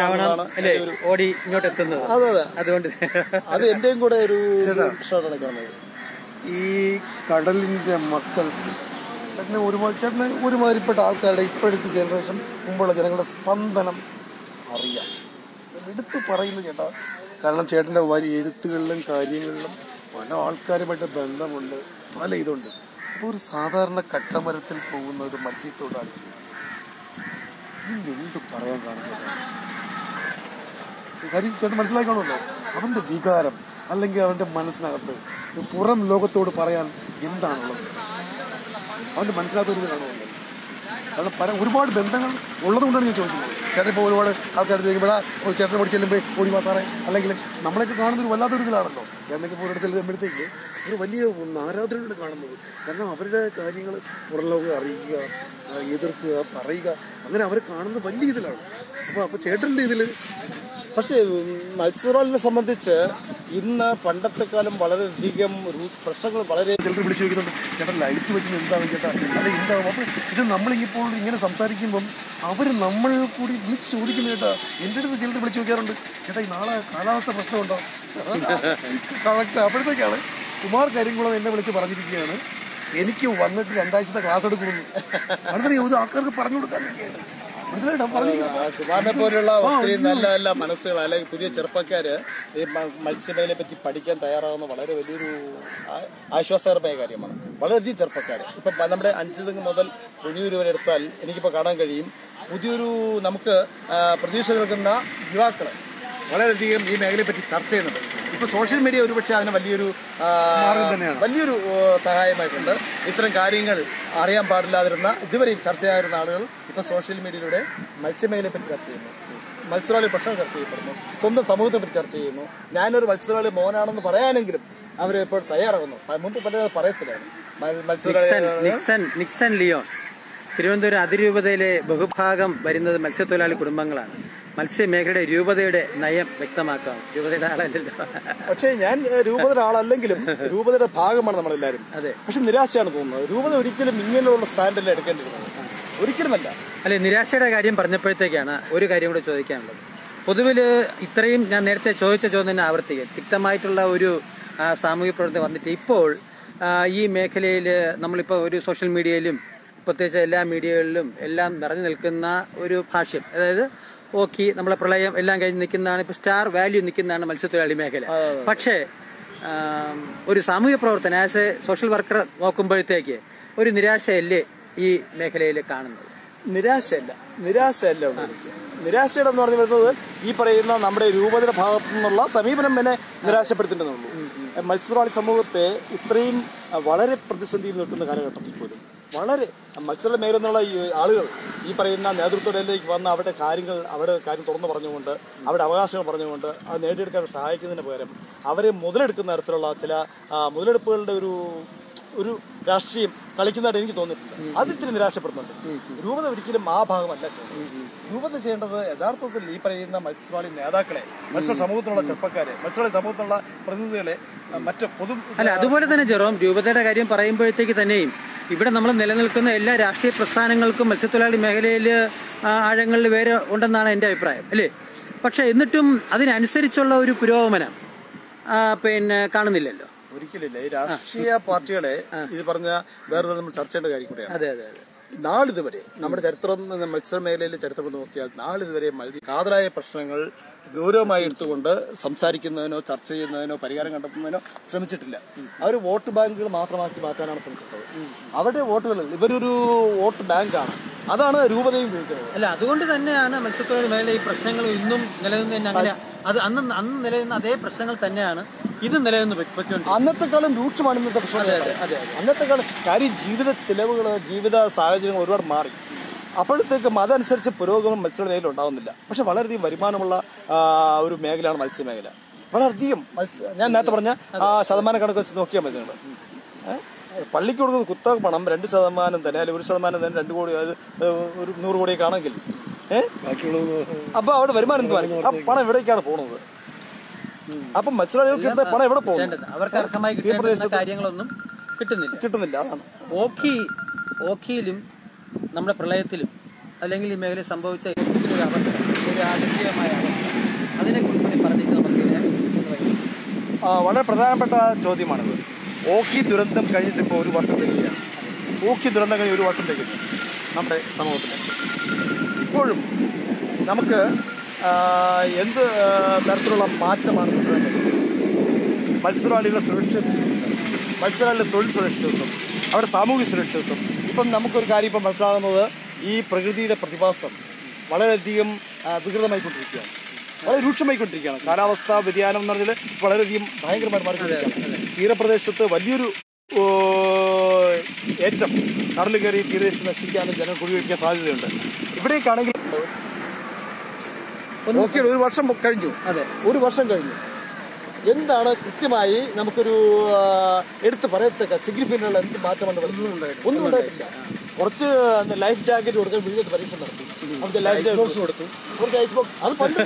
[SPEAKER 2] അത് എന്റെയും കൂടെ ഒരു ഇഷ്ടമാണ് കാണുന്നത്.
[SPEAKER 1] ഈ കടലിന്റെ മക്കൾ ചേട്ടന് ഒരുമാതിരിപ്പെട്ട ആൾക്കാരുടെ ഇപ്പോഴത്തെ ജനറേഷൻ മുമ്പുള്ള ജനങ്ങളുടെ സ്പന്ദനം അറിയാം, എടുത്തു പറയുന്നു ചേട്ടാ. കാരണം ചേട്ടൻ്റെ വലിയ എഴുത്തുകളിലും കാര്യങ്ങളിലും പല ആൾക്കാരുമായിട്ട് ബന്ധമുണ്ട്, പല ഇതുണ്ട്. അപ്പോൾ ഒരു സാധാരണ കട്ടമരത്തിൽ പോകുന്ന ഒരു മത്സ്യത്തൊഴിലാളിക്ക് എന്ത് പറയാൻ കാണും ചേട്ടാ? കാര്യം ചേട്ടൻ മനസ്സിലാക്കണമല്ലോ, അവൻ്റെ വികാരം അല്ലെങ്കിൽ അവൻ്റെ മനസ്സിനകത്ത് പുറം ലോകത്തോട് പറയാൻ എന്താണുള്ളത്, അവൻ്റെ മനസ്സിലാത്തൊരു ഇത് കാണുമല്ലോ. കാരണം ഒരുപാട് ബന്ധങ്ങൾ ഉള്ളത് കൊണ്ടാണ് ഞാൻ ചോദിക്കുന്നത്. ചേട്ടൻ ഇപ്പോൾ ഒരുപാട് ആൾക്കാർ ചോദിക്കുമ്പോഴാണ് ചേട്ടനെ പഠിച്ച് ചെല്ലുമ്പോൾ ഓടി മാസാറേ, അല്ലെങ്കിൽ നമ്മളൊക്കെ കാണുന്നൊരു വല്ലാത്തൊരു ഇതിലാണല്ലോ. ചേട്ടനൊക്കെ ഇപ്പോൾ ഒരിടത്ത് ചെല്ലുമ്പോഴത്തേക്ക് ഒരു വലിയ ആരാധനയാണ് കാണുന്നത്. കാരണം അവരുടെ കാര്യങ്ങൾ പുറം ലോകം അറിയുക, എതിർക്കുക, പറയുക, അങ്ങനെ അവരെ കാണുന്നത് വലിയ ഇതിലാണ്. അപ്പോൾ ചേട്ടൻ്റെ ഇതിൽ
[SPEAKER 2] പക്ഷേ മത്സ്യത്തൊഴിലാളിനെ സംബന്ധിച്ച് ഇന്ന് പണ്ടത്തെക്കാലം വളരെയധികം പ്രശ്നങ്ങൾ വളരെ
[SPEAKER 1] ചിലർ വിളിച്ചു ചോദിക്കുന്നുണ്ട്, ചേട്ടാ ലൈറ്റ് വെക്കുന്നത് എന്താകും ചേട്ടാ, അത് എന്താകും. അപ്പോൾ ഇത് നമ്മളിപ്പോൾ ഇങ്ങനെ സംസാരിക്കുമ്പം അവർ നമ്മൾ കൂടി വിളിച്ച് ചോദിക്കുന്നു കേട്ടാ. എൻ്റെ അടുത്ത് ചിലർ വിളിച്ച് ചോദിക്കാറുണ്ട്, ചേട്ടാ ഈ നാളെ കാലാവസ്ഥ പ്രശ്നമുണ്ടോ? കറക്റ്റ്. അപ്പോഴത്തേക്കാണ് കുമാർ കരിങ്കുളം എന്നെ വിളിച്ച് പറഞ്ഞിരിക്കുകയാണ്, എനിക്ക് വന്നിട്ട് 2 ആഴ്ചത്തെ ക്ലാസ് എടുക്കുന്നു. അടുത്ത ഇത് ആൾക്കാർക്ക് പറഞ്ഞു കൊടുക്കാൻ വേണ്ടിയാണ്.
[SPEAKER 2] കുമാറിനെ പോലുള്ള ഒത്തിരി നല്ല നല്ല മനസ്സുകൾ അല്ലെങ്കിൽ പുതിയ ചെറുപ്പക്കാര് ഈ മത്സ്യമേഖലയെ പറ്റി പഠിക്കാൻ തയ്യാറാകുന്ന വളരെ വലിയൊരു ആശ്വാസകരമായ കാര്യമാണ്. വളരെയധികം ചെറുപ്പക്കാർ ഇപ്പം നമ്മുടെ 5 മുതൽ വെളിയൂർ വരെ എടുത്താൽ എനിക്കിപ്പോൾ കാണാൻ കഴിയും, പുതിയൊരു നമുക്ക് പ്രതീക്ഷ നൽകുന്ന യുവാക്കൾ വളരെയധികം ഈ മേഖലയെ പറ്റി ചർച്ച ചെയ്യുന്നുണ്ട്. ഇപ്പോൾ സോഷ്യൽ മീഡിയ ഒരുപക്ഷെ അതിന് വലിയൊരു സഹായമായിട്ടുണ്ട്. ഇത്തരം കാര്യങ്ങൾ അറിയാൻ പാടില്ലാതിരുന്ന ഇതുവരെയും ചർച്ച ചെയ്യാതിരുന്ന ആളുകൾ ഇപ്പോൾ സോഷ്യൽ മീഡിയയിലൂടെ മത്സ്യമേഖലയെ പറ്റി ചർച്ച ചെയ്യുന്നു, മത്സ്യത്തൊഴിലാളി പ്രശ്നം ചർച്ച ചെയ്യപ്പെടുന്നു, സ്വന്തം സമൂഹത്തെ പറ്റി ചർച്ച ചെയ്യുന്നു. ഞാനൊരു മത്സ്യത്തൊഴിലാളി മോനാണെന്ന് പറയാനെങ്കിലും അവർ ഇപ്പോൾ തയ്യാറാകുന്നു. മുമ്പ് പലരും പറയത്തില്ലായിരുന്നു.
[SPEAKER 3] നിക്സൺ ലിയോൺ തിരുവനന്തപുരം അതിരൂപതയിലെ ബഹുഭാഗം വരുന്നത് മത്സ്യത്തൊഴിലാളി കുടുംബങ്ങളാണ്. മത്സ്യമേഖലയുടെ രൂപതയുടെ നയം വ്യക്തമാക്കാം. രൂപതയുടെ ആളല്ലല്ലോ.
[SPEAKER 2] പക്ഷേ ഞാൻ രൂപതയുടെ ആളല്ലെങ്കിലും രൂപതയുടെ ഭാഗമാണ് നമ്മളെല്ലാവരും. അതെ. പക്ഷെ നിരാശയാണ് തോന്നുന്നത്. രൂപത ഒരിക്കലും ഇങ്ങനെയുള്ള സ്റ്റാൻഡല്ല എടുക്കേണ്ടിരുന്നത്, ഒരിക്കലുമല്ല.
[SPEAKER 3] അല്ലെ, നിരാശയുടെ കാര്യം പറഞ്ഞപ്പോഴത്തേക്കാണ് ഒരു കാര്യം കൂടെ ചോദിക്കാനുള്ളത്. പൊതുവിൽ ഇത്രയും ഞാൻ നേരത്തെ ചോദിച്ച ചോദ്യം തന്നെ ആവർത്തിക്കുക, തിക്തമായിട്ടുള്ള ഒരു സാമൂഹിക പ്രവർത്തനം വന്നിട്ട് ഇപ്പോൾ ഈ മേഖലയിൽ നമ്മളിപ്പോൾ ഒരു സോഷ്യൽ മീഡിയയിലും പ്രത്യേകിച്ച് എല്ലാ മീഡിയകളിലും എല്ലാം നിറഞ്ഞു നിൽക്കുന്ന ഒരു ഭാഷ്യം, അതായത് ഓക്കി നമ്മളെ പ്രളയം എല്ലാം കഴിഞ്ഞ് നിൽക്കുന്നതാണ്, ഇപ്പോൾ സ്റ്റാർ വാല്യൂ നിൽക്കുന്നതാണ് മത്സ്യത്തൊഴിലാളി മേഖല. പക്ഷേ ഒരു സാമൂഹ്യ പ്രവർത്തനം ആസ് എ സോഷ്യൽ വർക്കർ നോക്കുമ്പോഴത്തേക്ക് ഒരു നിരാശയല്ലേ ഈ മേഖലയിൽ കാണുന്നത്?
[SPEAKER 2] നിരാശയല്ല നിരാശയുടെ എന്ന് പറഞ്ഞു വരുന്നത് ഈ പറയുന്ന നമ്മുടെ രൂപതയുടെ ഭാഗത്തു നിന്നുള്ള സമീപനം എന്നെ നിരാശപ്പെടുത്തേണ്ടതുള്ളൂ. മത്സ്യത്തൊഴിലാളി സമൂഹത്തെ ഇത്രയും വളരെ പ്രതിസന്ധിയിൽ നിൽക്കുന്ന കാലഘട്ടത്തിൽ പോലും വളരെ മത്സ്യത്തൊഴിലാളി മേഖല എന്നുള്ള ഈ ആളുകൾ ഈ പറയുന്ന നേതൃത്വത്തിലേക്ക് വന്ന് അവരുടെ കാര്യം തുറന്നു പറഞ്ഞുകൊണ്ട് അവരുടെ അവകാശങ്ങൾ പറഞ്ഞുകൊണ്ട് അത് നേടിയെടുക്കാൻ സഹായിക്കുന്നതിന് പകരം അവരെ മുതലെടുക്കുന്ന തരത്തിലുള്ള ചില മുതലെടുപ്പുകളുടെ ഒരു രാഷ്ട്രീയം കളിക്കുന്നതായിട്ട് എനിക്ക് തോന്നിയിട്ടുണ്ട്. അത് ഇത്തിരി നിരാശപ്പെടുന്നുണ്ട്. രൂപത ഒരിക്കലും ആ ഭാഗമല്ല ചെയ്യുന്നത്. രൂപത ചെയ്യേണ്ടത് യഥാർത്ഥത്തിൽ ഈ പറയുന്ന മത്സ്യത്തൊഴിലാളി നേതാക്കളെ, മത്സ്യ സമൂഹത്തിലുള്ള ചെറുപ്പക്കാരെ, മത്സ്യത്തൊഴിലാളി സമൂഹത്തിലുള്ള പ്രതിനിധികളെ മറ്റ് അല്ല.
[SPEAKER 3] അതുപോലെ തന്നെ ജെറോം, രൂപതയുടെ കാര്യം പറയുമ്പോഴത്തേക്ക് തന്നെയും ഇവിടെ നമ്മൾ നിലനിൽക്കുന്ന എല്ലാ രാഷ്ട്രീയ പ്രസ്ഥാനങ്ങൾക്കും മത്സ്യത്തൊഴിലാളി മേഖലയിൽ ആഴങ്ങളിൽ വേറെ ഉണ്ടെന്നാണ് എൻ്റെ അഭിപ്രായം, അല്ലേ? പക്ഷെ എന്നിട്ടും അതിനനുസരിച്ചുള്ള ഒരു പുരോഗമനം കാണുന്നില്ലല്ലോ.
[SPEAKER 2] ഒരിക്കലില്ല. ഈ രാഷ്ട്രീയ പാർട്ടികളെ ഇത് പറഞ്ഞ വേറെ നമ്മൾ ചർച്ച ചെയ്യേണ്ട കാര്യം കൂടെയാണ്.
[SPEAKER 3] അതെ അതെ അതെ.
[SPEAKER 2] നാളിതുവരെ നമ്മുടെ ചരിത്രം, മത്സ്യ മേഖലയിലെ ചരിത്രം നോക്കിയാൽ നാളിതുവരെ കാതലായ പ്രശ്നങ്ങൾ ഗൗരവമായി എടുത്തുകൊണ്ട് സംസാരിക്കുന്നതിനോ ചർച്ച ചെയ്യുന്നതിനോ പരിഹാരം കണ്ടെത്തുന്നതിനോ ശ്രമിച്ചിട്ടില്ല. അവർ വോട്ട് ബാങ്കുകൾ മാത്രമാക്കി മാറ്റാനാണ് ശ്രമിച്ചിട്ടുള്ളത്. അവരുടെ വോട്ടുകളിൽ ഇവരൊരു വോട്ട് ബാങ്കാണ്. അതാണ് രൂപതയും ഉപയോഗിക്കുന്നത്.
[SPEAKER 3] അല്ല, അതുകൊണ്ട് തന്നെയാണ് മത്സ്യത്തൊഴിലാളി മേഖല ഈ പ്രശ്നങ്ങൾ ഇന്നും നിലനിന്ന് അങ്ങനെ അത് അന്ന് നിലനിന്ന അതേ പ്രശ്നങ്ങൾ തന്നെയാണ് ഇത് നിലനിന്ന് വെച്ചുകൊണ്ട്
[SPEAKER 2] അന്നത്തെക്കാളും രൂക്ഷമാണ് ഇന്നത്തെ പ്രശ്നം.
[SPEAKER 3] അതെ,
[SPEAKER 2] അന്നത്തെക്കാളും കാര്യം ജീവിത ചെലവുകൾ, ജീവിത സാഹചര്യങ്ങൾ ഒരുപാട് മാറി. അപ്പോഴത്തേക്കും അതനുസരിച്ച് പുരോഗമനം മത്സ്യ മേഖല ഉണ്ടാകുന്നില്ല. പക്ഷെ വളരെയധികം വരുമാനമുള്ള ഒരു മേഖലയാണ് മത്സ്യമേഖല. വളരെയധികം ഞാൻ നേരത്തെ പറഞ്ഞ ആ ശതമാന കണക്ക് വെച്ച് നോക്കിയാൽ മതി നിങ്ങൾ. പള്ളിക്ക് കൊടുക്കുന്ന കുത്തക പണം 2% തന്നെ, അല്ലെങ്കിൽ 1% തന്നെ, 2 കോടി, അത് ഒരു 100 കോടിയൊക്കെ ആണെങ്കിൽ അപ്പോൾ അവിടെ വരുമാനം എന്തുവായിരിക്കും? ആ പണം എവിടേക്കാണ് പോകുന്നത്? അപ്പം മത്സ്യത്തൊഴിലാളികൾക്ക് കിട്ടുന്ന പണം എവിടെ പോകുന്നത്?
[SPEAKER 3] അവർക്ക് അർഹമായി കിട്ടുന്ന കാര്യങ്ങളൊന്നും
[SPEAKER 2] കിട്ടുന്നില്ല. അതാണ്
[SPEAKER 3] ഓഖിയിലും നമ്മുടെ പ്രളയത്തിലും അല്ലെങ്കിൽ ഈ മേഖലയിൽ സംഭവിച്ച ഒരു അവസ്ഥ, ഒരു ആദരണീയമായ അവസ്ഥ, അതിനെക്കുറിച്ച് പറഞ്ഞിട്ട് നമുക്ക്
[SPEAKER 2] വളരെ പ്രധാനപ്പെട്ട ചോദ്യമാണിത്. ഓഖി ദുരന്തം കഴിഞ്ഞിട്ട് ഇപ്പോൾ 1 വർഷം തികയാണ്. ഓഖി ദുരന്തം കഴിഞ്ഞ് 1 വർഷം തികഞ്ഞു നമ്മുടെ സമൂഹത്തിൽ. ഇപ്പോഴും നമുക്ക് എന്ത് തരത്തിലുള്ള മാറ്റമാണ് കൊണ്ടുവരേണ്ടത്? മത്സ്യത്തൊഴിലാളികളുടെ സുരക്ഷിതത്വം, മത്സ്യത്തൊഴിലാളികളുടെ തൊഴിൽ സുരക്ഷിതത്വം, അവരുടെ സാമൂഹിക സുരക്ഷിതത്വം. ഇപ്പം നമുക്കൊരു കാര്യം ഇപ്പം മനസ്സിലാകുന്നത്, ഈ പ്രകൃതിയുടെ പ്രതിഭാസം വളരെയധികം വികൃതമായിക്കൊണ്ടിരിക്കുകയാണ്, വളരെ രൂക്ഷമായിക്കൊണ്ടിരിക്കുകയാണ്. കാലാവസ്ഥാ വ്യതിയാനം എന്ന് പറഞ്ഞാൽ വളരെയധികം ഭയങ്കരമായി മാറിക്കൊണ്ടിരിക്കുകയാണ്. തീരപ്രദേശത്ത് വലിയൊരു ഏറ്റം കടൽ കയറി തീരദേശം നശിക്കാനും ജനം കുടിവയ്ക്കാൻ സാധ്യതയുണ്ട്. ഇവിടേക്കാണെങ്കിൽ നോക്കിയാണ് 1 വർഷം കഴിഞ്ഞു.
[SPEAKER 3] അതെ,
[SPEAKER 2] 1 വർഷം കഴിഞ്ഞു. എന്താണ് കൃത്യമായി നമുക്കൊരു എടുത്ത് പറയത്തക്ക സിഗ്നിഫിക്കൻ്റ് എന്ത് മാറ്റമാണ്? ഒന്നും ഉണ്ടായിട്ടില്ല. കുറച്ച് ലൈഫ് ജാക്കറ്റ് കൊടുക്കാൻ വീട്ടിൽ പരീക്ഷ നടത്തി, നമുക്ക് ലൈഫ് ജാക്കറ്റ് കൊടുത്തു, കുറച്ച് ഐസ് ബോക്സ്, അത് പണ്ട്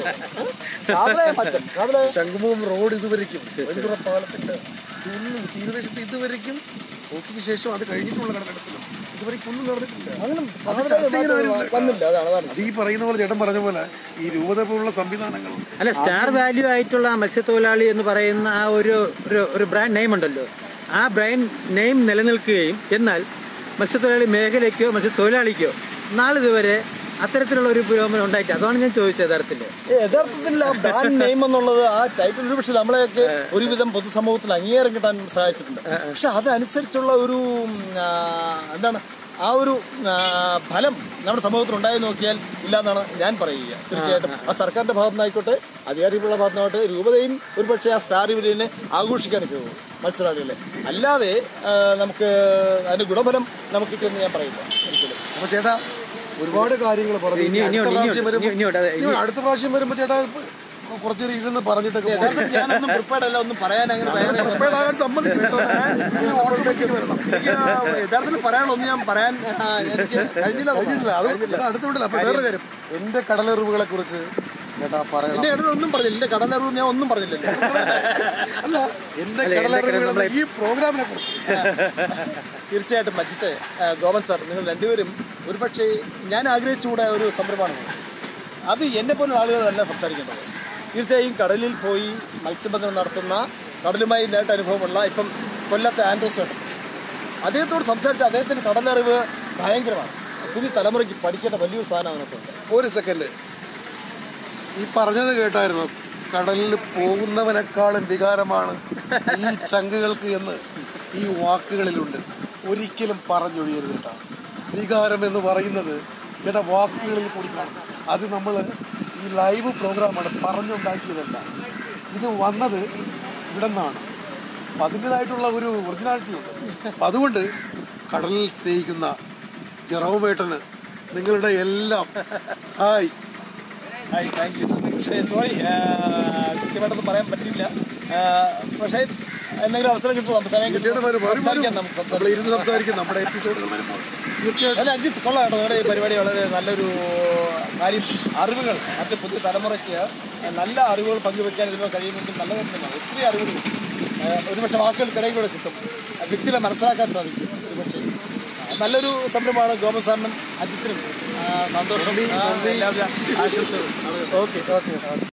[SPEAKER 2] മാറ്റം.
[SPEAKER 1] ശംഖുമുഖം റോഡ് ഇതുവരയ്ക്കും വലിയ പാലത്തിന്റെ ഇതൊന്നും തീരദേശത്ത് ഇതുവരയ്ക്കും ഓക്കിക്ക് ശേഷം അത് കഴിഞ്ഞിട്ടുള്ള കാലഘട്ടത്തിലും ഇതുവരെയ്ക്കും ഒന്നും നടന്നിട്ടില്ല.
[SPEAKER 2] വന്നില്ല.
[SPEAKER 1] അത് ഈ പറയുന്ന പോലെ ചേട്ടൻ പറഞ്ഞ പോലെ ഈ രൂപത പോലുള്ള സംവിധാനങ്ങൾ
[SPEAKER 3] അല്ല, സ്റ്റാർ വാല്യൂ ആയിട്ടുള്ള മത്സ്യത്തൊഴിലാളി എന്ന് പറയുന്ന ആ ഒരു ബ്രാൻഡ് നെയിം ഉണ്ടല്ലോ, ആ ബ്രാൻഡ് നെയിം നിലനിൽക്കുകയും എന്നാൽ മത്സ്യത്തൊഴിലാളി മേഖലയ്ക്കോ മത്സ്യത്തൊഴിലാളിക്കോ നാളിതുവരെ അത്തരത്തിലുള്ള ഒരു പുരോഗമനം ഉണ്ടായിട്ട്, അതാണ് ഞാൻ ചോദിച്ചത്.
[SPEAKER 2] യഥാർത്ഥത്തിൽ ആ ബ്രാൻഡ് നെയിം എന്നുള്ളത് ആ ടൈറ്റിൽ പക്ഷെ നമ്മളെയൊക്കെ ഒരുവിധം പൊതുസമൂഹത്തിൽ അംഗീകാരം കിട്ടാൻ സഹായിച്ചിട്ടുണ്ട്. പക്ഷെ അതനുസരിച്ചുള്ള ഒരു എന്താണ് ആ ഒരു ഫലം നമ്മുടെ സമൂഹത്തിൽ ഉണ്ടായി നോക്കിയാൽ ഇല്ല എന്നാണ് ഞാൻ പറയുക. തീർച്ചയായിട്ടും ആ സർക്കാരിന്റെ ഭാഗത്തു നിന്നായിക്കോട്ടെ, അധികാരികളുടെ ഭാഗത്തു നിന്നായിക്കോട്ടെ, രൂപതയും ഒരുപക്ഷെ ആ സ്റ്റാർ വില്ലിനെ ആഘോഷിക്കാൻ പോകും മത്സ്യത്തൊഴിലാളികളെ. അല്ലാതെ നമുക്ക് അതിന്റെ ഗുണഫലം നമുക്ക് കിട്ടുമെന്ന് ഞാൻ പറയുന്നു ഒരിക്കലും.
[SPEAKER 1] അപ്പൊ ചേട്ടാ ഒരുപാട് കാര്യങ്ങൾ പറഞ്ഞു. അടുത്ത പ്രാവശ്യം വരുമ്പോ ചേട്ടാ കുറച്ചു നേരം ഇരുന്ന് പറഞ്ഞിട്ടൊക്കെ
[SPEAKER 2] ഞാനൊന്നും പ്രിപ്പയർഡ് അല്ല, ഒന്നും പറയാൻ
[SPEAKER 1] പ്രിപ്പയർഡ് ആകാൻ സമ്മതിക്കും.
[SPEAKER 2] യഥാർത്ഥത്തിൽ പറയാനൊന്നും ഞാൻ പറയാൻ കഴിഞ്ഞില്ല.
[SPEAKER 1] അടുത്ത വിടില്ല. അപ്പൊ വേറെ കാര്യം, എന്റെ കടലറിവുകളെ കുറിച്ച് ചേട്ടാ പറയാം.
[SPEAKER 2] എന്റെ ഒന്നും പറഞ്ഞില്ല, എന്റെ കടലറിവ് ഞാൻ ഒന്നും പറഞ്ഞില്ല.
[SPEAKER 1] അല്ല, എന്റെ കടലറിവുകൾ ഈ പ്രോഗ്രാമിനെ കുറിച്ച്
[SPEAKER 2] തീർച്ചയായിട്ടും മജിത്ത്, ഗോവൻ സാർ, നിങ്ങൾ രണ്ടുപേരും ഒരുപക്ഷെ ഞാൻ ആഗ്രഹിച്ചുകൂടെ ഒരു സംരംഭമാണ്. അത് എന്നെ പോലുള്ള ആളുകളല്ല സംസാരിക്കേണ്ടത്. തീർച്ചയായും കടലിൽ പോയി മത്സ്യബന്ധനം നടത്തുന്ന, കടലുമായി നേരിട്ട് അനുഭവമുള്ള ഇപ്പം കൊല്ലത്തെ ആൻഡ്രോസ് ചേട്ടൻ, അദ്ദേഹത്തോട് സംസാരിച്ച അദ്ദേഹത്തിൻ്റെ കടലറിവ് ഭയങ്കരമാണ്. പുതിയ തലമുറയ്ക്ക് പഠിക്കേണ്ട വലിയൊരു സാധനം അതിനകത്തുണ്ട്.
[SPEAKER 1] ഒരു സെക്കൻഡ്, ഈ പറഞ്ഞത് കേട്ടായിരുന്നു, കടലിൽ പോകുന്നവനേക്കാളും വികാരമാണ് ഈ ചങ്കുകൾക്ക് എന്ന് ഈ വാക്കുകളിലുണ്ട്. ഒരിക്കലും പറഞ്ഞൊഴിയരുത് കേട്ടോ. വികാരം എന്ന് പറയുന്നത് ചേട്ടാ വാക്കുകളിൽ കൂടി കാണും. അത് നമ്മൾ ഈ ലൈവ് പ്രോഗ്രാമാണ്, പറഞ്ഞുണ്ടാക്കിയതല്ല. ഇത് വന്നത് ഇവിടെ നിന്നാണ്. അപ്പം അതിൻ്റെതായിട്ടുള്ള ഒരു ഒറിജിനാലിറ്റി ഉണ്ട്. അപ്പം അതുകൊണ്ട് കടലിൽ സ്നേഹിക്കുന്ന ജെറോമേട്ടന് നിങ്ങളുടെ എല്ലാം ഹായ്.
[SPEAKER 2] Thank you. പക്ഷേ സോറി, കൃത്യമായിട്ടൊന്നും പറയാൻ പറ്റില്ല. പക്ഷേ എന്തെങ്കിലും അവസരം കിട്ടും,
[SPEAKER 1] ഇരുന്ന് സംസാരിക്കും നമ്മുടെ എപ്പിസോഡുകൾ വരുമ്പോൾ.
[SPEAKER 2] അല്ല അജിത്ത്, കൊള്ളാം കേട്ടോ. നിങ്ങളുടെ ഈ പരിപാടി വളരെ നല്ലൊരു കാര്യം. അറിവുകൾ മറ്റ് പുതിയ തലമുറയ്ക്ക് നല്ല അറിവുകൾ പങ്കുവെക്കാൻ ഇതിലൂടെ കഴിയുമെങ്കിൽ നല്ല തന്നെയാണ്. ഒത്തിരി അറിവുകൾ ഒരുപക്ഷെ വാക്കുകൾക്കിടയിലൂടെ കിട്ടും, വ്യക്തികളെ മനസ്സിലാക്കാൻ സാധിക്കും. ഒരുപക്ഷെ നല്ലൊരു സംരംഭമാണ്. ഗോപൻ സാറിനും അജിത്തിനും സന്തോഷം, എല്ലാവിധ ആശംസകളും.
[SPEAKER 1] Okay okay.